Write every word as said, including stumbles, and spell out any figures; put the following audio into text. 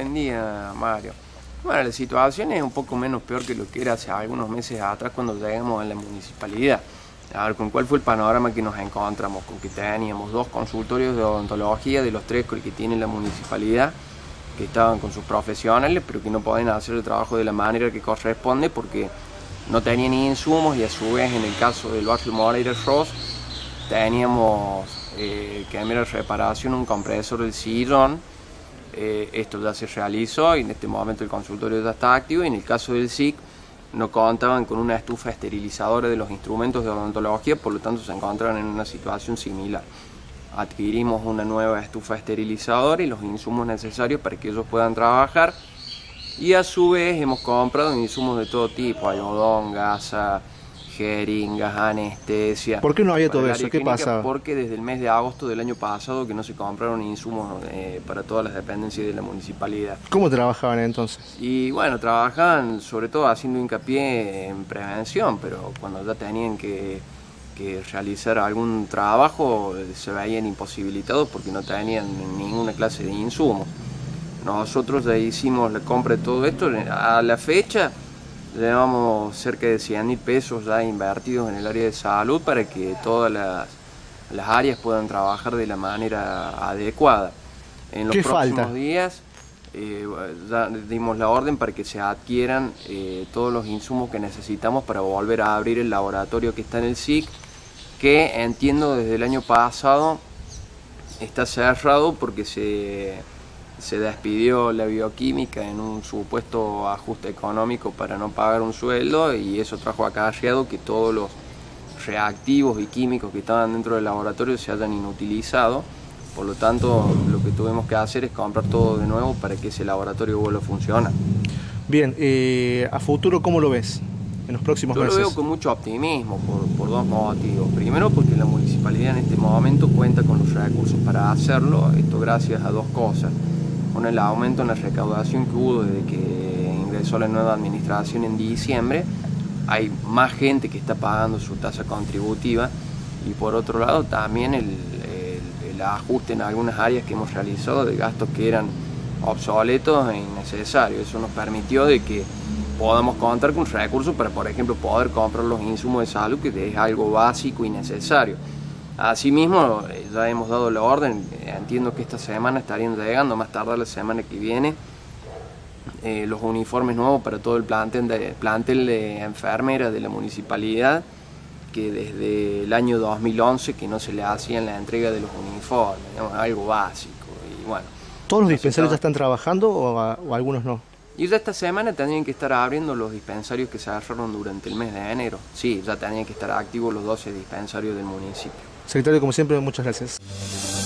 buen día, Mario. Bueno, la situación es un poco menos peor que lo que era hace algunos meses atrás cuando llegamos a la municipalidad. A ver, ¿con cuál fue el panorama que nos encontramos? Con que teníamos dos consultorios de odontología de los tres que tiene la municipalidad, que estaban con sus profesionales, pero que no podían hacer el trabajo de la manera que corresponde porque no tenían ni insumos, y a su vez en el caso del barrio Moreira Ross teníamos eh, que hacer reparación un compresor del sillón. Eh, esto ya se realizó y en este momento el consultorio ya está activo, y en el caso del S I C no contaban con una estufa esterilizadora de los instrumentos de odontología, por lo tanto se encontraban en una situación similar. Adquirimos una nueva estufa esterilizadora y los insumos necesarios para que ellos puedan trabajar, y a su vez hemos comprado insumos de todo tipo: algodón, gasa, jeringas, anestesia. ¿Por qué no había todo eso? ¿Qué pasa? Porque desde el mes de agosto del año pasado que no se compraron insumos eh, para todas las dependencias de la municipalidad. ¿Cómo trabajaban entonces? Y bueno, trabajaban sobre todo haciendo hincapié en prevención, pero cuando ya tenían que, que realizar algún trabajo se veían imposibilitados porque no tenían ninguna clase de insumos. Nosotros ya hicimos la compra de todo esto. A la fecha llevamos cerca de cien mil pesos ya invertidos en el área de salud para que todas las, las áreas puedan trabajar de la manera adecuada. En los ¿Qué próximos falta? días eh, ya dimos la orden para que se adquieran eh, todos los insumos que necesitamos para volver a abrir el laboratorio que está en el S I C, que entiendo desde el año pasado está cerrado porque se... se despidió la bioquímica en un supuesto ajuste económico para no pagar un sueldo, y eso trajo acarreado que todos los reactivos y químicos que estaban dentro del laboratorio se hayan inutilizado. Por lo tanto, lo que tuvimos que hacer es comprar todo de nuevo para que ese laboratorio vuelva a funcionar. Bien, eh, a futuro, ¿cómo lo ves en los próximos Yo meses? lo veo con mucho optimismo por, por dos motivos. Primero, porque la municipalidad en este momento cuenta con los recursos para hacerlo, esto gracias a dos cosas. Con el aumento en la recaudación que hubo desde que ingresó la nueva administración en diciembre, hay más gente que está pagando su tasa contributiva, y por otro lado también el, el, el ajuste en algunas áreas que hemos realizado de gastos que eran obsoletos e innecesarios. Eso nos permitió de que podamos contar con recursos para, por ejemplo, poder comprar los insumos de salud, que es algo básico y necesario. Asimismo, ya hemos dado la orden, entiendo que esta semana estarían llegando, más tarde la semana que viene, eh, los uniformes nuevos para todo el plantel de, plantel de enfermeras de la municipalidad, que desde el año dos mil once que no se le hacían la entrega de los uniformes, digamos, algo básico. Y bueno, ¿todos los dispensarios ya están trabajando o, a, o algunos no? Y ya esta semana tendrían que estar abriendo los dispensarios que se cerraron durante el mes de enero. Sí, ya tenían que estar activos los doce dispensarios del municipio. Secretario, como siempre, muchas gracias.